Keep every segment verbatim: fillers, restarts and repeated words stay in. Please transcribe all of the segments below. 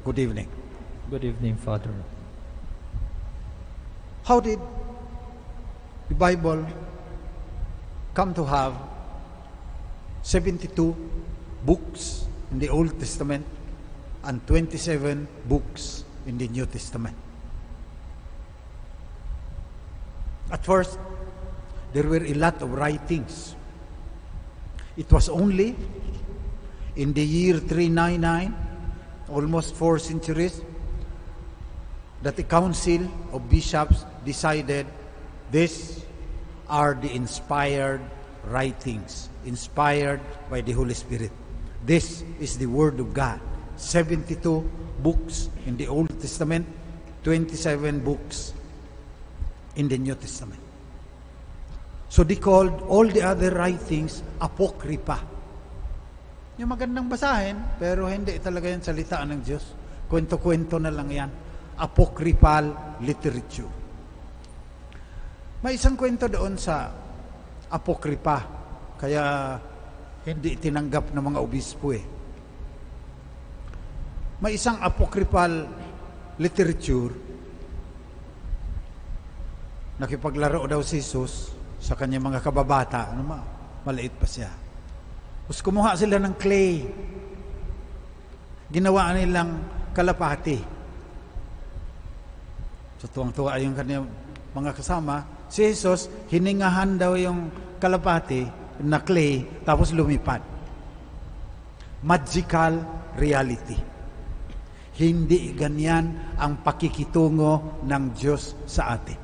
Good evening. Good evening, Father. How did the Bible come to have seventy-two books in the Old Testament and twenty-seven books in the New Testament? At first, there were a lot of writings. It was only in the year three ninety-nine, almost four centuries, that the Council of Bishops decided these are the inspired writings, inspired by the Holy Spirit. This is the Word of God. seventy-two books in the Old Testament, twenty-seven books in the New Testament. So they called all the other writings apocrypha. Yung magandang basahin, pero hindi talaga yan salitaan ng Diyos. Kwento-kwento na lang yan. Apocryphal literature. May isang kwento doon sa apocrypha, kaya hindi tinanggap ng mga obispo eh. May isang apocryphal literature, nakipaglaro daw si Jesus sa kanyang mga kababata, ano ma, maliit pa siya. Tapos kumuha sila ng clay. Ginawa nilang kalapati. So tuwang-tuwa yung kanyang mga kasama. Si Jesus, hiningahan daw yung kalapati na clay, tapos lumipad. Magical reality. Hindi ganyan ang pakikitungo ng Diyos sa atin.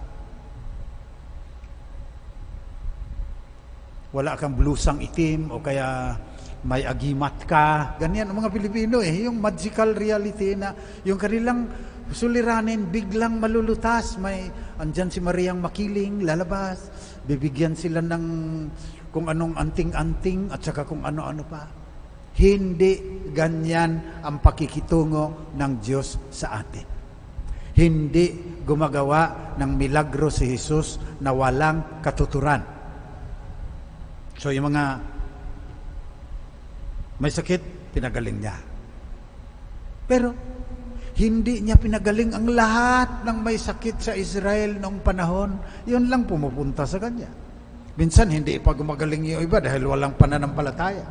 Wala kang blusang itim o kaya may agimat ka. Ganyan ang mga Pilipino eh. Yung magical reality na yung kanilang suliranin biglang malulutas. May andyan si Mariang makiling, lalabas. Bibigyan sila ng kung anong anting-anting at saka kung ano-ano pa. Hindi ganyan ang pakikitungo ng Diyos sa atin. Hindi gumagawa ng milagro si Jesus na walang katuturan. So yung mga may sakit, pinagaling niya. Pero hindi niya pinagaling ang lahat ng may sakit sa Israel noong panahon. Yun lang pumupunta sa kanya. Minsan hindi pa gumagaling yung iba dahil walang pananampalataya.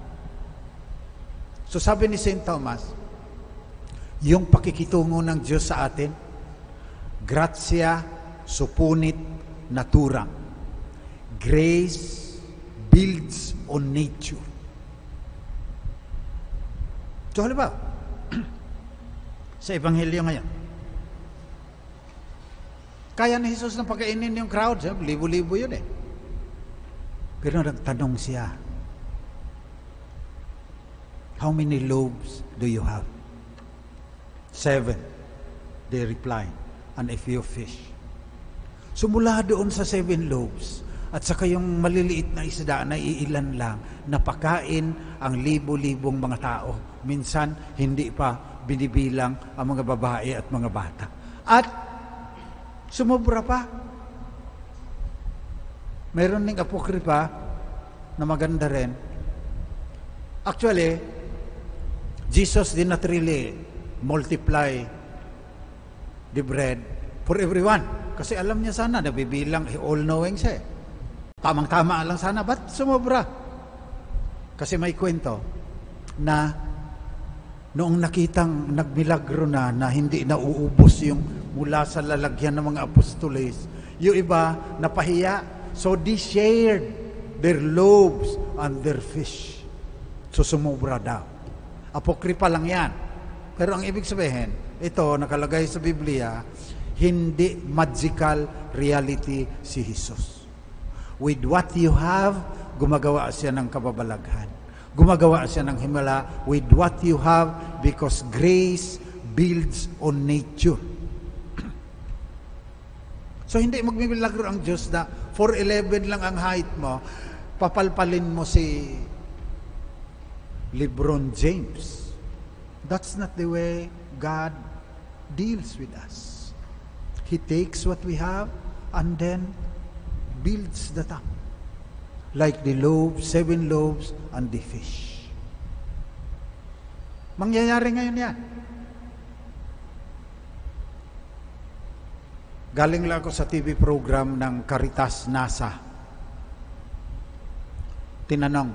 So sabi ni Saint Thomas, yung pakikitungo ng Diyos sa atin, gratia supponit natura. Grace builds on nature. So halimbawa, sa Ebanghelyo ngayon, kaya ni Jesus na pagkainin yung crowd, libo-libo yun eh. Pero nagtanong siya, how many loaves do you have? Seven, they replied, and a few fish. So mula doon sa seven loaves, at saka yung maliliit na isda na iilan lang, napakain ang libo-libong mga tao. Minsan, hindi pa binibilang ang mga babae at mga bata. At sumobra pa. Meron ning apokripa na maganda rin. Actually, Jesus did not really multiply the bread for everyone. Kasi alam niya sana, nabibilang, all-knowing siya eh. Tamang-tama lang sana, ba't sumobra? Kasi may kwento na noong nakitang nagmilagro na na hindi nauubos yung mula sa lalagyan ng mga apostoles, yung iba napahiya. So they shared their loaves and their fish. So sumobra daw. Apokripa lang yan. Pero ang ibig sabihin, ito nakalagay sa Biblia, hindi magical reality si Jesus. With what you have, gumagawa siya ng kababalaghan. Gumagawa siya ng himala with what you have because grace builds on nature. So hindi magmimilagro ang Diyos na four eleven lang ang height mo, papalpalin mo si LeBron James. That's not the way God deals with us. He takes what we have and then builds the top. Like the loaves, seven loaves, and the fish. Mangyayari ngayon yan. Galing lang ako sa T V program ng Caritas NASA. Tinanong,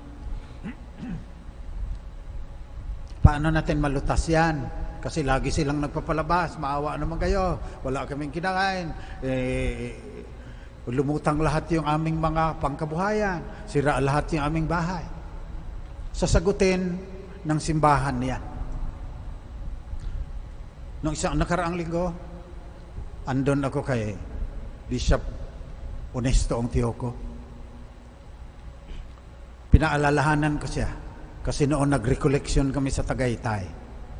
paano natin malutas yan? Kasi lagi silang nagpapalabas, maawa naman kayo, wala kaming kinakain, eh, lumutang lahat yung aming mga pangkabuhayan, sira lahat yung aming bahay. Sasagutin ng simbahan niya. Nung isang nakaraang linggo, andon ako kay Bishop Honesto ang tiyo ko. Pinaalalahanan ko siya kasi noon nag-recollection kami sa Tagaytay.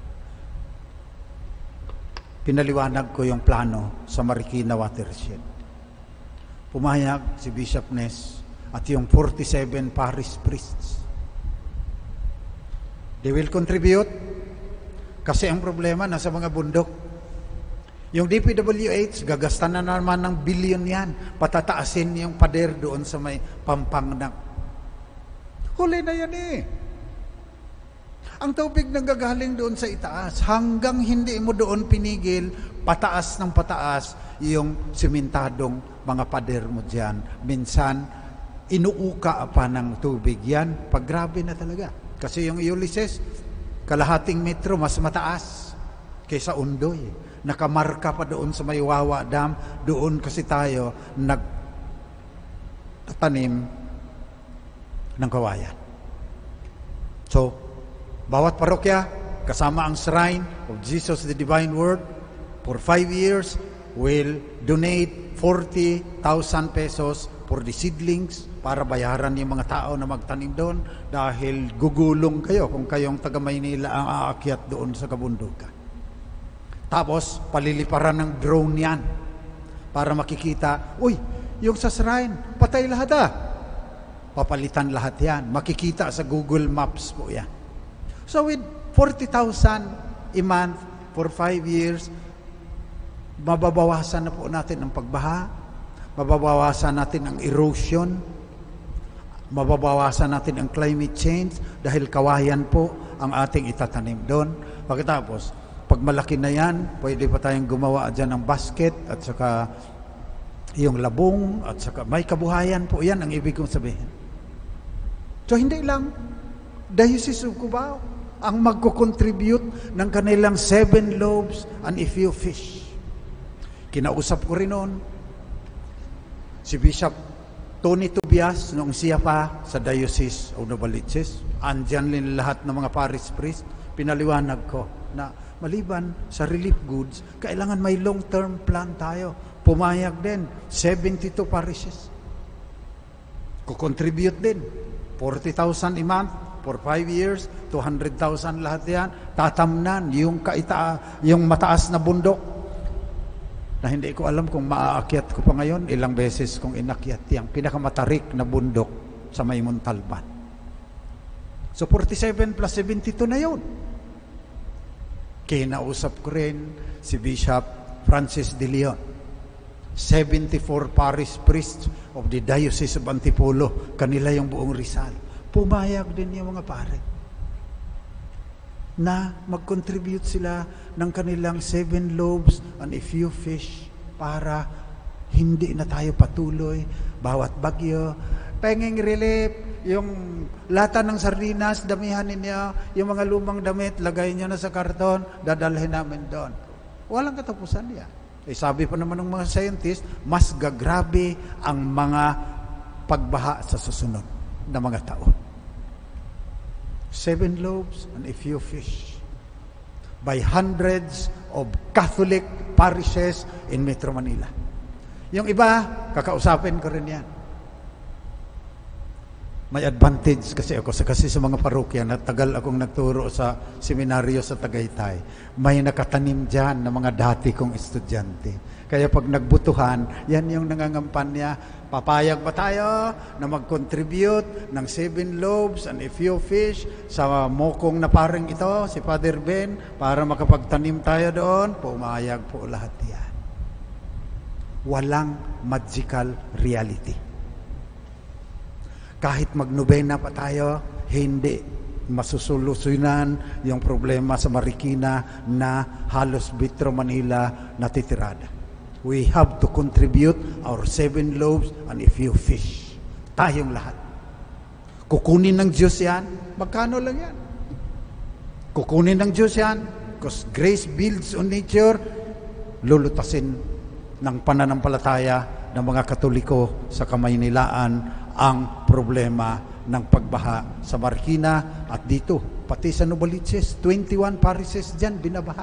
Pinaliwanag ko yung plano sa Marikina Watershed. Pumayag si Bishop Ness at yung forty-seven parish priests. They will contribute kasi ang problema nasa mga bundok. Yung D P W H, gagasta na naman ng bilyon yan. Patataasin yung pader doon sa may pampang ng. Huli na yan eh. Ang tubig nanggagaling doon sa itaas. Hanggang hindi mo doon pinigil, pataas ng pataas yung simentadong mga pader mo dyan. Minsan, inuuka pa ng tubig yan. Pag grabe na talaga. Kasi yung Ulysses, kalahating metro mas mataas kaysa Undoy. Nakamarka pa doon sa may Wawa Dam. Doon kasi tayo nagtatanim ng kawayan. So, bawat parokya, kasama ang Shrine of Jesus the Divine Word, for five years, will donate forty thousand pesos for the seedlings para bayaran yung mga tao na magtanim doon dahil gugulong kayo kung kayong taga Maynila ang aakyat doon sa kabundukan. Tapos, paliliparan ng drone yan para makikita, uy, yung sa Shrine, patay lahat ah. Papalitan lahat yan. Makikita sa Google Maps po yan. So with forty thousand a month for five years, mababawasan na po natin ang pagbaha, mababawasan natin ang erosion, mababawasan natin ang climate change dahil kawayan po ang ating itatanim doon. Pagkatapos, pag malaki na yan, pwede pa tayong gumawa dyan ng basket at saka yung labong at saka may kabuhayan po yan ang ibig kong sabihin. So hindi lang Diocese of Cubao ang magko-contribute ng kanilang seven loaves and a few fish. Kinausap ko rin noon si Bishop Tony Tobias noong siya pa sa Diocese of Novaliches. Andyan din lahat ng mga parish priest. Pinaliwanag ko na maliban sa relief goods, kailangan may long-term plan tayo. Pumayag din, seventy-two parishes. Kukontribute din, forty thousand a month for five years, two hundred thousand lahat yan. Tatamnan yung, kaita, yung mataas na bundok na hindi ko alam kung maaakyat ko pa ngayon. Ilang beses kong inakyat yung pinakamatarik na bundok sa may Montalban. So forty-seven plus seventy-two na yun. Kinausap ko rin si Bishop Francis de Leon, seventy-four parish priests of the Diocese of Antipolo, kanila yung buong Rizal. Pumayag din yung mga pare na mag-contribute sila ng kanilang seven loaves and a few fish para hindi na tayo patuloy bawat bagyo. Penging relief, yung lata ng sardinas, damihan ninyo, yung mga lumang damit, lagay nyo na sa karton, dadalhin namin doon. Walang katapusan yan. Eh, sabi pa naman ng mga scientists, mas gagrabe ang mga pagbaha sa susunod na mga taon. Seven loaves and a few fish by hundreds of Catholic parishes in Metro Manila. Yung iba, kakausapin ko rin yan. May advantage kasi ako sa kasi sa mga parokya na tagal akong nagturo sa seminaryo sa Tagaytay. May nakatanim dyan na mga dati kong estudyante. Kaya pag nagbutuhan, yan yung nangangampanya. Papayag ba tayo na mag-contribute ng seven loaves and a few fish sa mokong na paring ito, si Father Ben, para makapagtanim tayo doon? Pumayag po lahat yan. Walang magical reality. Kahit magnobena pa tayo, hindi masusulusunan yung problema sa Marikina na halos Metro Manila natitirada. We have to contribute our seven loaves and a few fish. Tayong lahat. Kukunin ng Diyos yan, magkano lang yan? Kukunin ng Diyos yan, because grace builds on nature, lulutasin ng pananampalataya ng mga Katoliko sa Kamaynilaan ang problema ng pagbaha sa Marikina at dito, pati sa Novaliches, twenty-one parishes dyan, binabaha.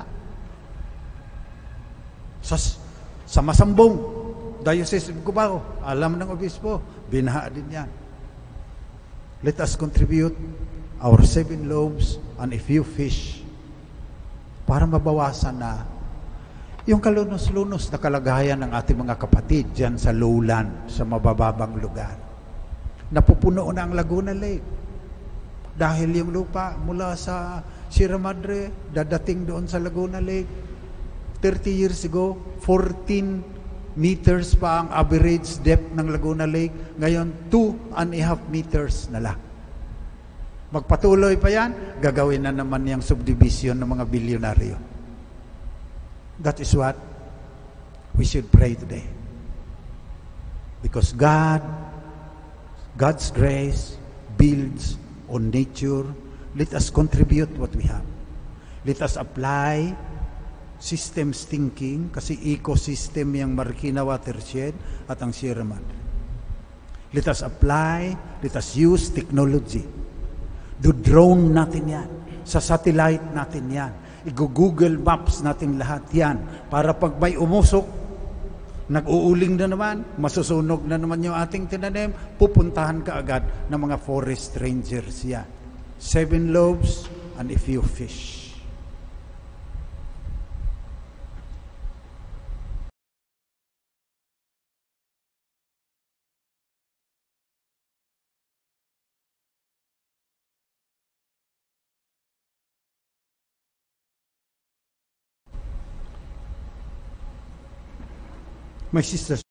Sa, sa Masambong, Diocese of Cubao, alam ng obispo, binaha din yan. Let us contribute our seven loaves and a few fish para mabawasan na yung kalunos-lunos na kalagayan ng ating mga kapatid dyan sa lowland, sa mabababang lugar. Napupuno na ang Laguna Lake. Dahil yung lupa mula sa Sierra Madre, dadating doon sa Laguna Lake. thirty years ago, fourteen meters pa ang average depth ng Laguna Lake. Ngayon, two and a half meters na lang. Magpatuloy pa yan, gagawin na naman yung subdivision ng mga bilyonaryo. That is what we should pray today. Because God, God's grace builds on nature. Let us contribute what we have. Let us apply systems thinking, kasi ecosystem yung Marikina watershed at ang Sierra Madre. Let us apply, let us use technology. Do drone natin yan. Sa satellite natin yan. I-Google Maps natin lahat yan. Para pag may umusok, nag-uuling na naman, masusunog na naman yung ating tinanim, pupuntahan ka agad ng mga forest rangers yan. Seven loaves and a few fish. My sisters